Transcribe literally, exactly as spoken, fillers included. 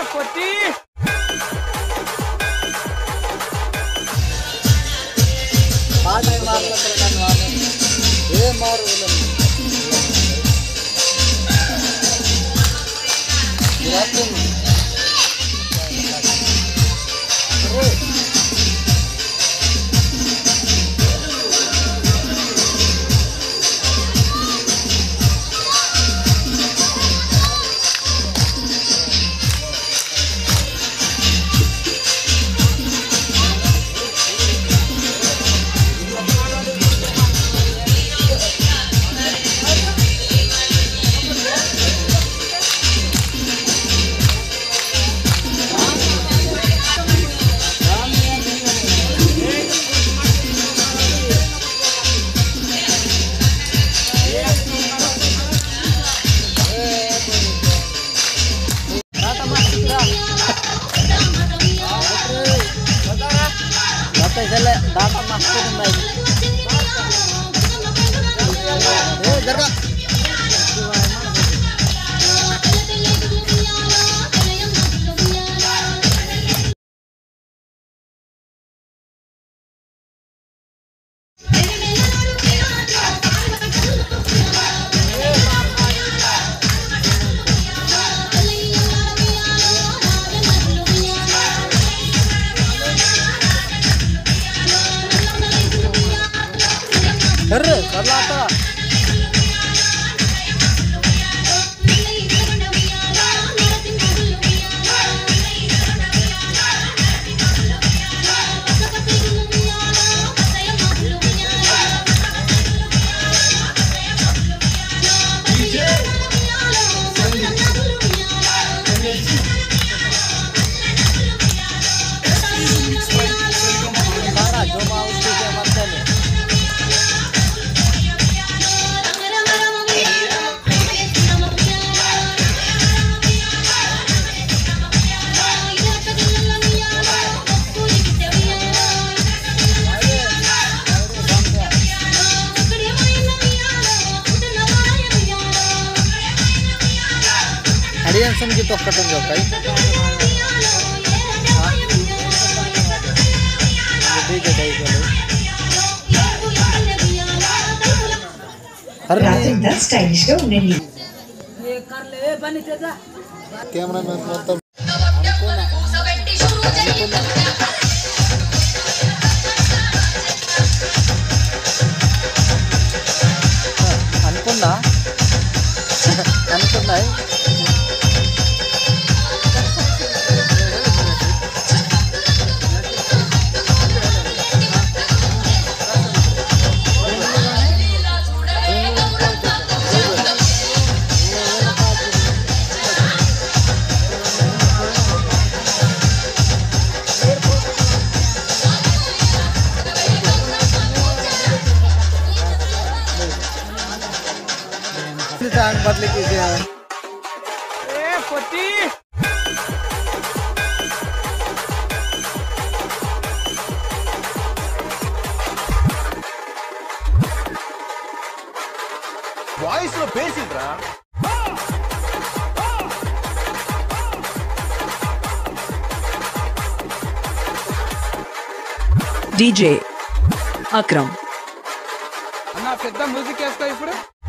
పొట్టి పాట మాట్లాడుతున్నాను వాళ్ళు ఏ మారు डाटा मास्टर जरा अरे करलाता हरियाणा की तो कटन जो कई राजेंद्र स्टाइलिश గా ఉండండి ये कर ले बनी तेजा कैमरामैन మొత్తం అనుకున్నా అనుకున్నా टांग बदले कीजिए ए पोती వాయిస్ లో బేసిక్ రా డీజే అక్రమ్ అన్న పెద్ద మ్యూజిక్ వేస్తా ఇప్పుడు